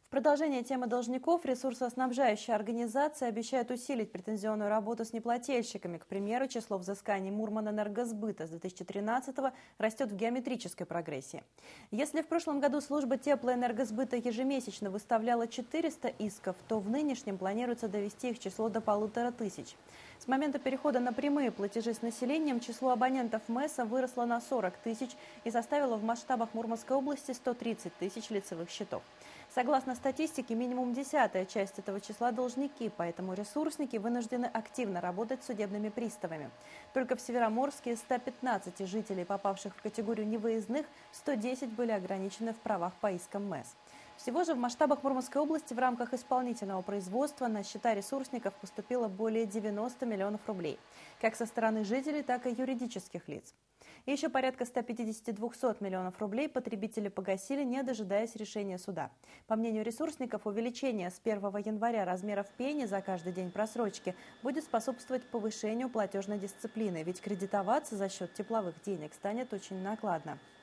В продолжение темы должников ресурсоснабжающая организация обещает усилить претензионную работу с неплательщиками. К примеру, число взысканий Мурманэнергосбыта с 2013-го растет в геометрической прогрессии. Если в прошлом году служба теплоэнергосбыта ежемесячно выставляла 400 исков, то в нынешнем планируется довести их число до 1500. С момента перехода на прямые платежи с населением число абонентов МЭСа выросло на 40 тысяч и составило в масштабах Мурманской области 130 тысяч лицевых счетов. Согласно статистике, минимум 10-я часть этого числа – должники, поэтому ресурсники вынуждены активно работать с судебными приставами. Только в Североморске из 115 жителей, попавших в категорию невыездных, 110 были ограничены в правах по искам МЭС. Всего же в масштабах Мурманской области в рамках исполнительного производства на счета ресурсников поступило более 90 миллионов рублей, как со стороны жителей, так и юридических лиц. И еще порядка 150-200 миллионов рублей потребители погасили, не дожидаясь решения суда. По мнению ресурсников, увеличение с 1 января размеров пени за каждый день просрочки будет способствовать повышению платежной дисциплины, ведь кредитоваться за счет тепловых денег станет очень накладно.